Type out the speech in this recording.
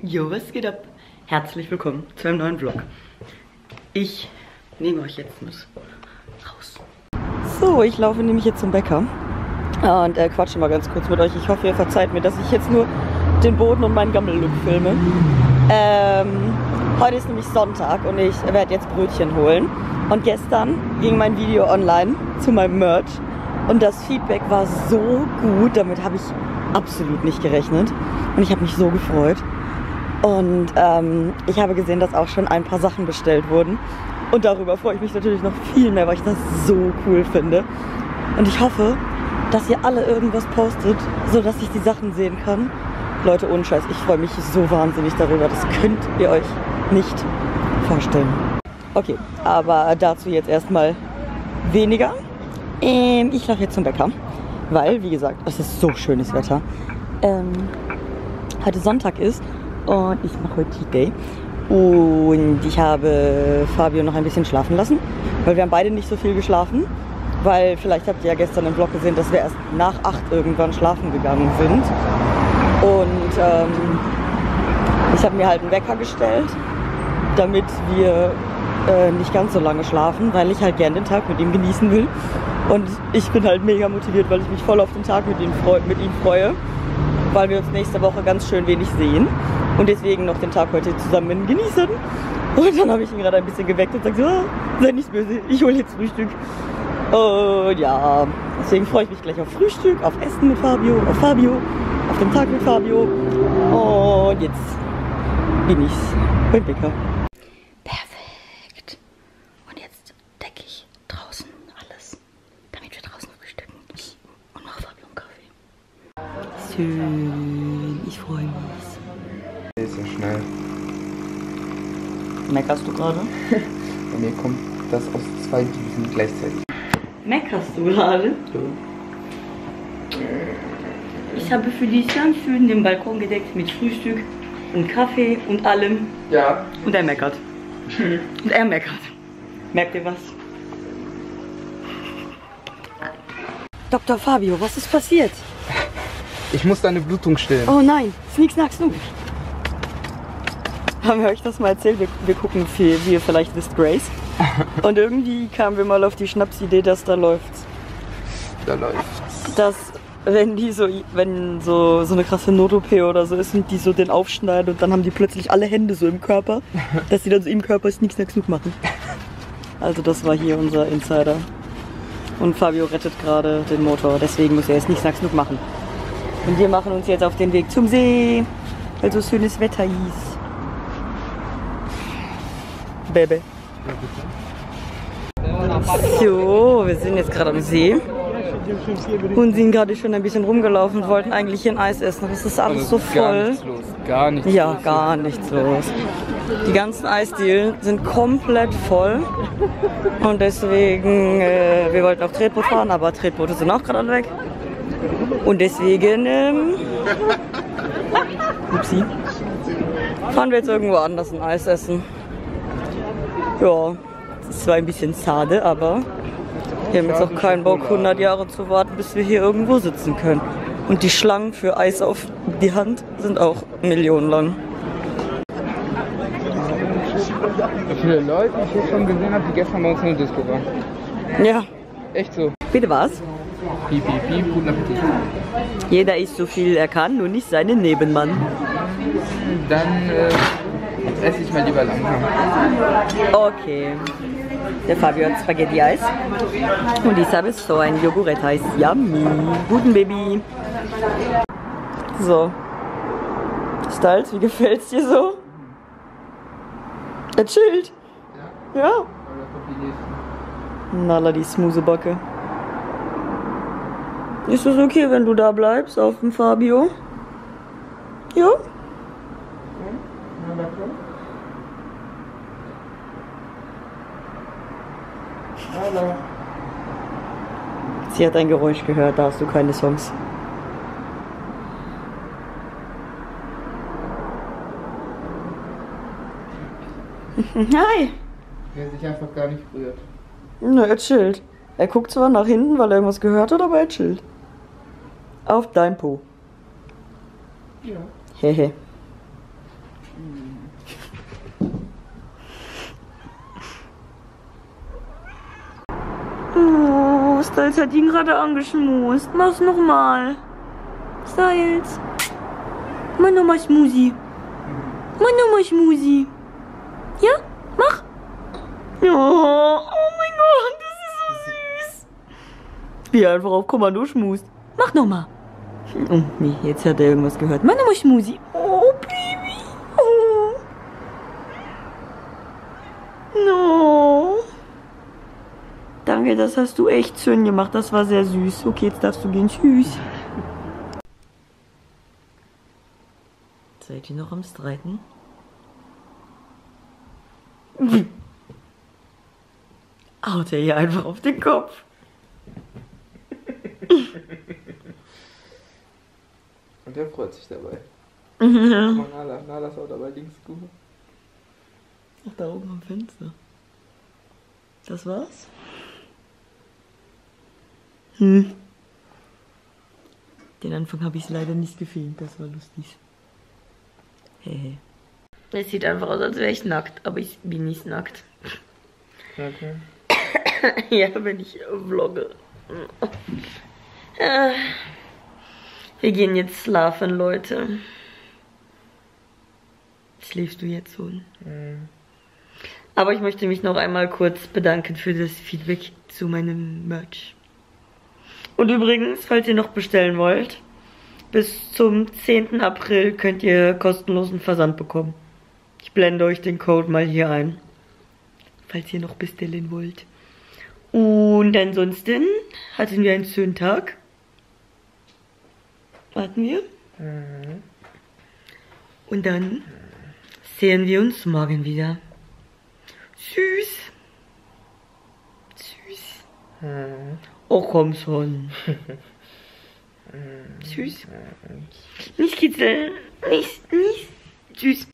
Jo, was geht ab? Herzlich willkommen zu einem neuen Vlog. Ich nehme euch jetzt mit raus. So, ich laufe nämlich jetzt zum Bäcker und quatsche mal ganz kurz mit euch. Ich hoffe, ihr verzeiht mir, dass ich jetzt nur den Boden und meinen Gammel-Look filme. Heute ist nämlich Sonntag und ich werde jetzt Brötchen holen. Und gestern ging mein Video online zu meinem Merch und das Feedback war so gut, damit habe ich absolut nicht gerechnet. Und ich habe mich so gefreut. Und ich habe gesehen, dass auch schon ein paar Sachen bestellt wurden. Und darüber freue ich mich natürlich noch viel mehr, weil ich das so cool finde. Und ich hoffe, dass ihr alle irgendwas postet, sodass ich die Sachen sehen kann. Leute, ohne Scheiß, ich freue mich so wahnsinnig darüber. Das könnt ihr euch nicht vorstellen. Okay, aber dazu jetzt erstmal weniger. Ich laufe jetzt zum Bäcker, weil, wie gesagt, es ist so schönes Wetter. Heute Sonntag ist und ich mache heute Cheat Day. Und ich habe Fabio noch ein bisschen schlafen lassen, weil wir haben beide nicht so viel geschlafen. Weil vielleicht habt ihr ja gestern im Vlog gesehen, dass wir erst nach 8 irgendwann schlafen gegangen sind. Und ich habe mir halt einen Wecker gestellt, damit wir nicht ganz so lange schlafen, weil ich halt gerne den Tag mit ihm genießen will. Und ich bin halt mega motiviert, weil ich mich voll auf den Tag mit ihm freue, weil wir uns nächste Woche ganz schön wenig sehen und deswegen noch den Tag heute zusammen genießen. Und dann habe ich ihn gerade ein bisschen geweckt und gesagt, so, sei nicht böse, ich hole jetzt Frühstück. Und ja, deswegen freue ich mich gleich auf Frühstück, auf Essen mit Fabio, auf den Tag mit Fabio. Und jetzt bin ich beim Bäcker. Perfekt. Und jetzt decke ich draußen alles, damit wir draußen frühstücken. Und mache Fabio einen Kaffee. Schön, ich freue mich. Ist ja schnell. Meckerst du gerade? Bei mir kommt das aus 2 Düsen gleichzeitig. Meckerst du gerade? Ja. Ich habe für dich ganz schön den Balkon gedeckt mit Frühstück und Kaffee und allem. Ja. Und er meckert. Und er meckert. Merkt ihr was? Dr. Fabio, was ist passiert? Ich muss deine Blutung stillen. Oh nein, Sneak, Snack, Snoop. Haben wir euch das mal erzählt? Wir gucken viel, wie ihr vielleicht wisst, Grace. Und irgendwie kamen wir mal auf die Schnapsidee, dass da läuft's. Da läuft's. Dass, wenn so eine krasse Not-OP oder so ist und die so den aufschneiden und dann haben die plötzlich alle Hände so im Körper, dass die dann so im Körper Sneak, Snack, Snoop machen. Also das war hier unser Insider. Und Fabio rettet gerade den Motor, deswegen muss er jetzt Sneak, Snack, Snoop machen. Und wir machen uns jetzt auf den Weg zum See, weil so schönes Wetter ist. Baby. So, wir sind jetzt gerade am See und sind gerade schon ein bisschen rumgelaufen und wollten eigentlich hier ein Eis essen, aber es ist alles so voll. Gar nichts los. Gar nichts ja, los. gar nichts los. Die ganzen Eisdielen sind komplett voll und deswegen, wir wollten auf Tretboot fahren, aber Tretboote sind auch gerade alle weg. Und deswegen, upsie, fahren wir jetzt irgendwo anders ein Eis essen. Ja, das ist zwar ein bisschen schade, aber wir haben jetzt auch keinen Bock, 100 Jahre zu warten, bis wir hier irgendwo sitzen können. Und die Schlangen für Eis auf die Hand sind auch millionenlang. Wie viele Leute ich hier schon gesehen habe, die gestern bei uns in der Disco waren. Ja. Echt so. Bitte was? Piep, piep, piep, guten Appetit. Jeder isst so viel er kann, nur nicht seinen Nebenmann. Dann esse ich mal lieber langsam. Okay. Der Fabio hat Spaghetti-Eis. Und ich habe so ein Joghurt-Eis. Yummy. Guten Baby. So. Styles, wie gefällt's dir so? Er chillt. Ja? Ja. Nala, die smoothie Backe. Ist es okay, wenn du da bleibst auf dem Fabio? Ja? Hallo. Sie hat ein Geräusch gehört, da hast du keine Songs. Hi! Der sich einfach gar nicht rührt. Na, er chillt. Er guckt zwar nach hinten, weil er irgendwas gehört hat, aber er chillt. Auf dein Po. Ja. Hehe. Oh, Styles hat ihn gerade angeschmust. Mach's nochmal. Styles. Mach nochmal Schmusi. Mach nochmal Schmusi. Ja? Mach. Oh mein Gott, das ist so süß. Wie er einfach auf Kommando schmust. Mach nochmal. Oh, nee, jetzt hat er irgendwas gehört. Mach nochmal Schmusi. Oh, Baby. Oh. No. Danke, das hast du echt schön gemacht. Das war sehr süß. Okay, jetzt darfst du gehen. Tschüss. Seid ihr noch am Streiten? Haut er hier einfach auf den Kopf. Und der freut sich dabei. Ja. Guck mal, Nala ist auch dabei, links gut. Ach, da oben am Fenster. Das war's? Den Anfang habe ich leider nicht gefilmt, das war lustig. Hehe. Es sieht einfach aus, als wäre ich nackt, aber ich bin nicht nackt. Okay. Ja, wenn ich vlogge. Wir gehen jetzt schlafen, Leute. Schläfst du jetzt schon? Aber ich möchte mich noch einmal kurz bedanken für das Feedback zu meinem Merch. Und übrigens, falls ihr noch bestellen wollt, bis zum 10. April könnt ihr kostenlosen Versand bekommen. Ich blende euch den Code mal hier ein, falls ihr noch bestellen wollt. Und ansonsten hatten wir einen schönen Tag. Warten wir. Und dann sehen wir uns morgen wieder. Tschüss. Tschüss. Oh, komm schon. Tschüss. Nicht kitzeln. Nicht. Tschüss.